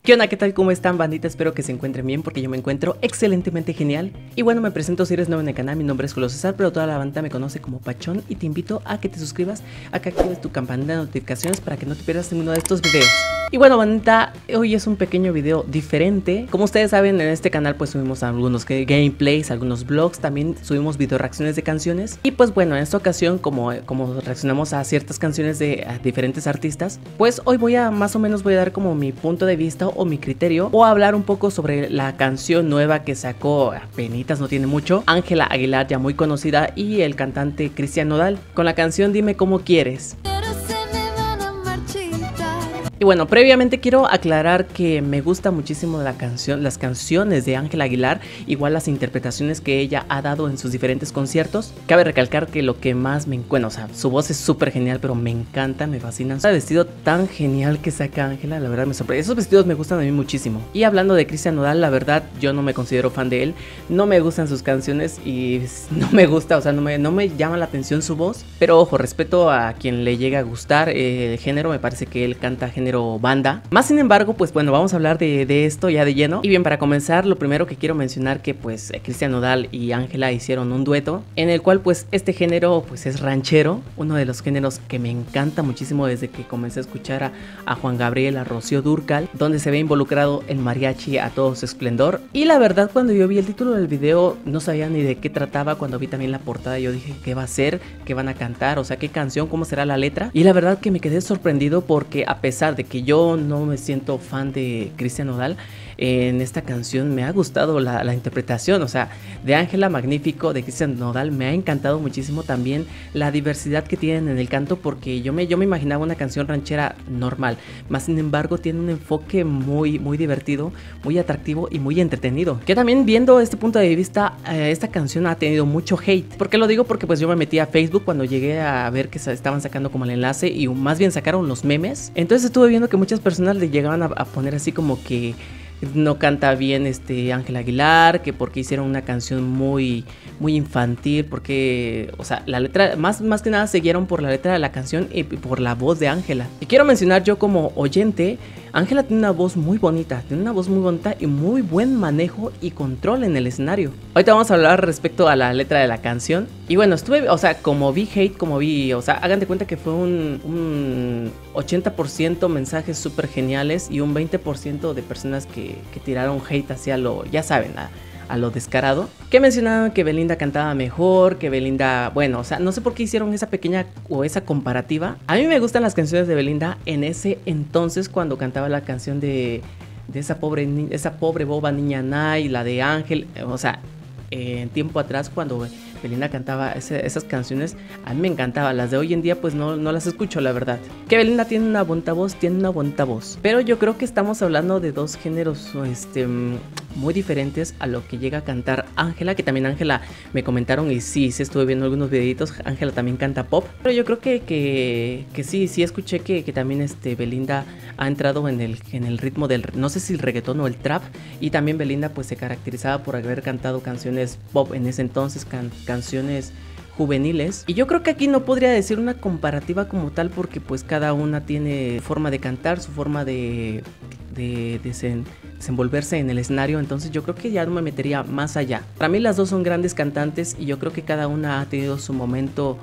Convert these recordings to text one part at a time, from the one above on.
¿Qué onda? ¿Qué tal? ¿Cómo están, bandita? Espero que se encuentren bien porque yo me encuentro excelentemente genial. Y bueno, me presento si eres nuevo en el canal, mi nombre es Julio César, pero toda la banda me conoce como Pachón y te invito a que te suscribas, a que actives tu campanita de notificaciones para que no te pierdas ninguno de estos videos. Y bueno, bandita, hoy es un pequeño video diferente. Como ustedes saben, en este canal pues subimos algunos gameplays, algunos vlogs, también subimos video reacciones de canciones. Y pues bueno, en esta ocasión, como reaccionamos a ciertas canciones de diferentes artistas, pues hoy más o menos voy a dar como mi punto de vista o mi criterio, o hablar un poco sobre la canción nueva que sacó apenitas, no tiene mucho, Ángela Aguilar, ya muy conocida, y el cantante Cristian Nodal, con la canción Dime Cómo Quieres. Y bueno, previamente quiero aclarar que me gusta muchísimo las canciones de Ángela Aguilar, igual las interpretaciones que ella ha dado en sus diferentes conciertos. Cabe recalcar que lo que más me encuentra, o sea, su voz es súper genial, pero me encanta, me fascina. El vestido tan genial que saca Ángela, la verdad me sorprende. Esos vestidos me gustan a mí muchísimo. Y hablando de Cristian Nodal, la verdad yo no me considero fan de él, no me gustan sus canciones y no me gusta, o sea, no me llama la atención su voz. Pero ojo, respeto a quien le llega a gustar el género, me parece que él canta género banda. Más sin embargo, pues bueno, vamos a hablar de esto ya de lleno. Y bien, para comenzar, lo primero que quiero mencionar que pues Cristian Nodal y Ángela hicieron un dueto, en el cual pues este género pues es ranchero, uno de los géneros que me encanta muchísimo desde que comencé a escuchar a Juan Gabriel, a Rocío Dúrcal, donde se ve involucrado el mariachi a todo su esplendor. Y la verdad, cuando yo vi el título del video, no sabía ni de qué trataba. Cuando vi también la portada, yo dije, ¿qué va a ser? ¿Qué van a cantar? O sea, ¿qué canción? ¿Cómo será la letra? Y la verdad que me quedé sorprendido porque a pesar de que yo no me siento fan de Cristian Nodal, en esta canción me ha gustado la interpretación, o sea, de Ángela, magnífico, de Cristian Nodal me ha encantado muchísimo también la diversidad que tienen en el canto, porque yo me imaginaba una canción ranchera normal, más sin embargo tiene un enfoque muy divertido, muy atractivo y muy entretenido, que también viendo este punto de vista, esta canción ha tenido mucho hate. ¿Por qué lo digo? Porque pues yo me metí a Facebook cuando llegué a ver que estaban sacando como el enlace y más bien sacaron los memes, entonces estuve viendo que muchas personas le llegaban a poner así como que no canta bien Ángela Aguilar, que porque hicieron una canción muy infantil, porque, o sea, la letra, más que nada siguieron por la letra de la canción y por la voz de Ángela. Y quiero mencionar, yo como oyente, Ángela tiene una voz muy bonita, y muy buen manejo y control en el escenario. Ahorita vamos a hablar respecto a la letra de la canción. Y bueno, o sea, como vi hate, o sea, hagan de cuenta que fue un 80% mensajes súper geniales y un 20% de personas que tiraron hate hacia lo, ya saben, a lo descarado, que mencionaban que Belinda cantaba mejor, que Belinda, bueno, o sea, no sé por qué hicieron esa pequeña o esa comparativa. A mí me gustan las canciones de Belinda en ese entonces, cuando cantaba la canción de esa pobre boba niña Nay, la de Ángel, o sea, en tiempo atrás cuando Belinda cantaba esas canciones, a mí me encantaban. Las de hoy en día pues no las escucho, la verdad. Que Belinda tiene una bonita voz, pero yo creo que estamos hablando de dos géneros muy diferentes a lo que llega a cantar Ángela, que también Ángela me comentaron y sí estuve viendo algunos videitos, Ángela también canta pop, pero yo creo que sí escuché que también Belinda ha entrado en el ritmo del, no sé si el reggaetón o el trap, y también Belinda pues se caracterizaba por haber cantado canciones pop en ese entonces, canciones juveniles, y yo creo que aquí no podría decir una comparativa como tal, porque pues cada una tiene forma de cantar, su forma de desenvolverse en el escenario, entonces yo creo que ya no me metería más allá. Para mí las dos son grandes cantantes y yo creo que cada una ha tenido su momento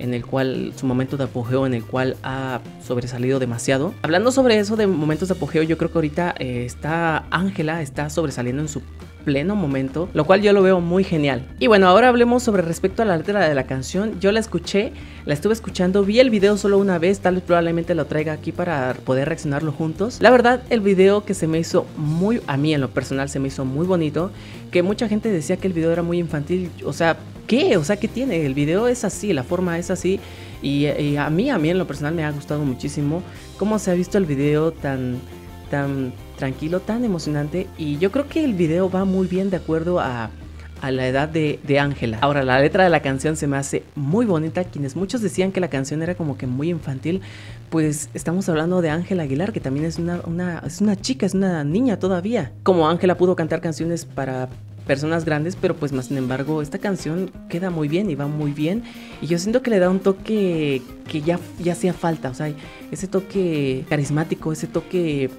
su momento de apogeo en el cual ha sobresalido demasiado. Hablando sobre eso de momentos de apogeo, yo creo que ahorita Ángela está sobresaliendo en su pleno momento, lo cual yo lo veo muy genial. Y bueno, ahora hablemos sobre respecto a la letra de la canción. Yo la estuve escuchando, vi el video solo una vez, tal vez probablemente lo traiga aquí para poder reaccionarlo juntos. La verdad, el video que se me hizo a mí en lo personal se me hizo muy bonito, que mucha gente decía que el video era muy infantil, o sea, ¿qué? O sea, ¿qué tiene? El video es así, la forma es así, y a mí en lo personal me ha gustado muchísimo cómo se ha visto el video tan tranquilo, tan emocionante, y yo creo que el video va muy bien de acuerdo a la edad de Ángela. Ahora, la letra de la canción se me hace muy bonita. Quienes muchos decían que la canción era como que muy infantil, pues estamos hablando de Ángela Aguilar, que también es una chica, es una niña todavía. Como Ángela pudo cantar canciones para personas grandes, pero pues más sin embargo esta canción queda muy bien y va muy bien, y yo siento que le da un toque que ya hacía falta, o sea, ese toque carismático, ese toque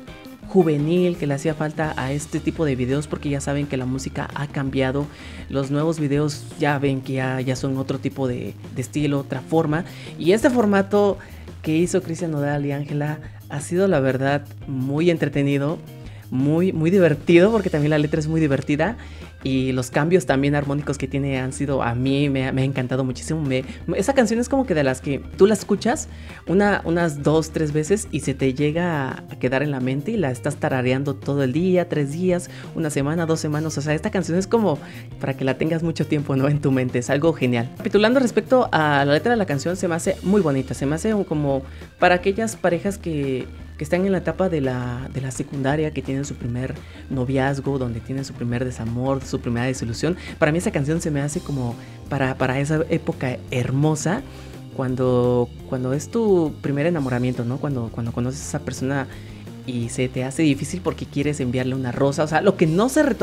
juvenil que le hacía falta a este tipo de videos, porque ya saben que la música ha cambiado, los nuevos videos ya ven que ya son otro tipo de estilo, otra forma, y este formato que hizo Cristian Nodal y Ángela ha sido la verdad muy entretenido, muy divertido, porque también la letra es muy divertida y los cambios también armónicos que tiene han sido, a mí me ha encantado muchísimo. Esa canción es como que de las que tú la escuchas unas 2-3 veces y se te llega a quedar en la mente y la estás tarareando todo el día, 3 días, una semana, 2 semanas. O sea, esta canción es como para que la tengas mucho tiempo, ¿no?, en tu mente. Es algo genial. Capitulando respecto a la letra de la canción, se me hace muy bonita, se me hace como para aquellas parejas que están en la etapa de la secundaria, que tienen su primer noviazgo, donde tienen su primer desamor, su primera desilusión. Para mí esa canción se me hace como para esa época hermosa, cuando es tu primer enamoramiento, ¿no? Cuando conoces a esa persona y se te hace difícil porque quieres enviarle una rosa. O sea, lo que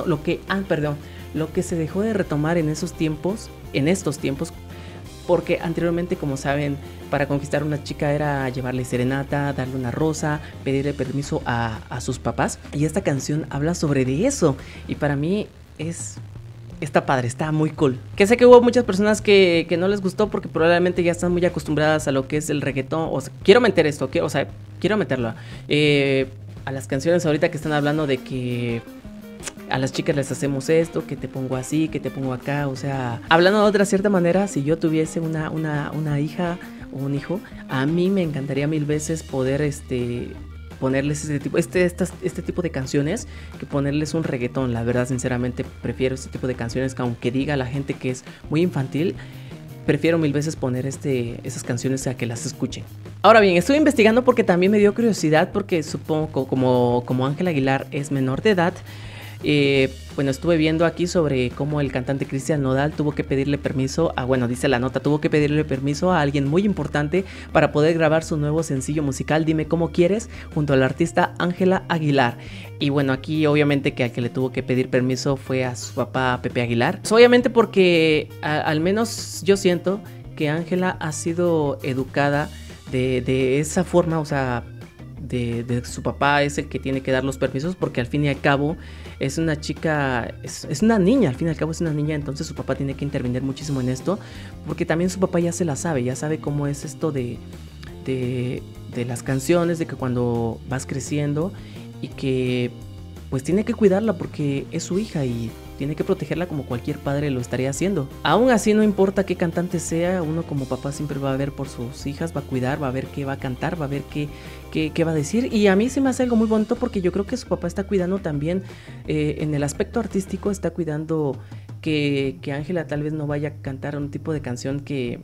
se dejó de retomar en estos tiempos, porque anteriormente, como saben, para conquistar a una chica era llevarle serenata, darle una rosa, pedirle permiso a sus papás. Y esta canción habla sobre de eso. Y para mí está padre, está muy cool. Que sé que hubo muchas personas que no les gustó porque probablemente ya están muy acostumbradas a lo que es el reggaetón. O sea, quiero meter esto, quiero meterlo. A las canciones ahorita que están hablando de que a las chicas les hacemos esto, que te pongo así, que te pongo acá. O sea, hablando de otra cierta manera, si yo tuviese una hija o un hijo, a mí me encantaría 1000 veces poder ponerles este tipo de canciones que ponerles un reggaetón. La verdad, sinceramente, prefiero este tipo de canciones, que aunque diga la gente que es muy infantil, prefiero 1000 veces poner esas canciones a que las escuchen. Ahora bien, estuve investigando porque también me dio curiosidad, porque supongo como Ángela Aguilar es menor de edad. Bueno, estuve viendo aquí sobre cómo el cantante Cristian Nodal tuvo que pedirle permiso dice la nota, tuvo que pedirle permiso a alguien muy importante para poder grabar su nuevo sencillo musical Dime Cómo Quieres, junto a la artista Ángela Aguilar. Y bueno, aquí obviamente que al que le tuvo que pedir permiso fue a su papá Pepe Aguilar. Pues obviamente porque al menos yo siento que Ángela ha sido educada de esa forma, o sea, de su papá es el que tiene que dar los permisos, porque al fin y al cabo es una chica, es una niña, al fin y al cabo es una niña. Entonces su papá tiene que intervenir muchísimo en esto, porque también su papá ya se la sabe, ya sabe cómo es esto de las canciones, de que cuando vas creciendo y que pues tiene que cuidarla porque es su hija y tiene que protegerla como cualquier padre lo estaría haciendo. Aún así, no importa qué cantante sea, uno como papá siempre va a ver por sus hijas, va a cuidar, va a ver qué va a cantar, va a ver qué va a decir. Y a mí se me hace algo muy bonito, porque yo creo que su papá está cuidando también en el aspecto artístico, está cuidando que Ángela tal vez no vaya a cantar un tipo de canción que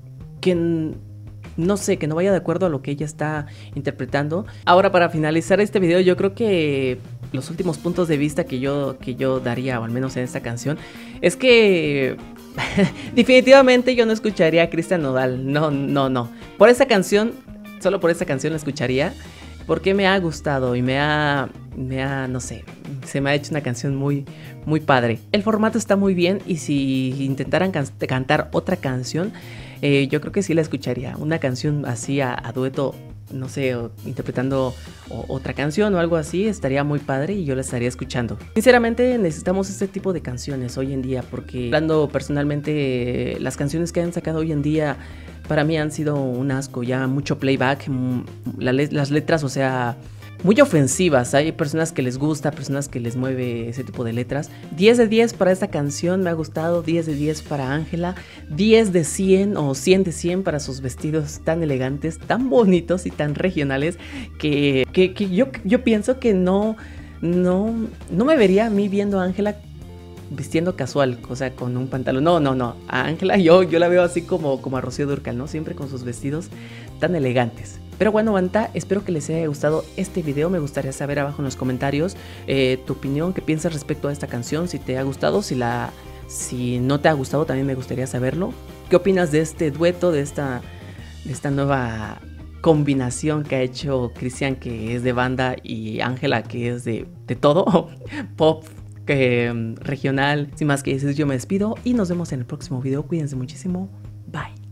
no sé, que no vaya de acuerdo a lo que ella está interpretando. Ahora, para finalizar este video, yo creo que los últimos puntos de vista que yo daría, o al menos en esta canción, es que definitivamente yo no escucharía a Cristian Nodal. No. Por esa canción, solo por esa canción la escucharía, porque me ha gustado y no sé, se me ha hecho una canción muy padre. El formato está muy bien, y si intentaran cantar otra canción, yo creo que sí la escucharía. Una canción así a dueto, no sé, interpretando otra canción o algo así, estaría muy padre y yo la estaría escuchando. Sinceramente necesitamos este tipo de canciones hoy en día, porque hablando personalmente, las canciones que han sacado hoy en día para mí han sido un asco. Ya mucho playback, las letras, o sea, muy ofensivas. Hay personas que les gusta, personas que les mueve ese tipo de letras. 10 de 10 para esta canción, me ha gustado. 10 de 10 para Ángela. 10 de 100 o 100 de 100 para sus vestidos tan elegantes, tan bonitos y tan regionales, que yo pienso que no me vería a mí viendo a Ángela vistiendo casual, o sea, con un pantalón. No. A Ángela yo la veo así como a Rocío Dúrcal, ¿no? Siempre con sus vestidos tan elegantes. Pero bueno, banda, espero que les haya gustado este video. Me gustaría saber abajo en los comentarios tu opinión, qué piensas respecto a esta canción, si te ha gustado, si no te ha gustado, también me gustaría saberlo. ¿Qué opinas de este dueto, de esta nueva combinación que ha hecho Cristian, que es de banda, y Ángela, que es de todo, pop, regional? Sin más que decir, yo me despido y nos vemos en el próximo video. Cuídense muchísimo. Bye.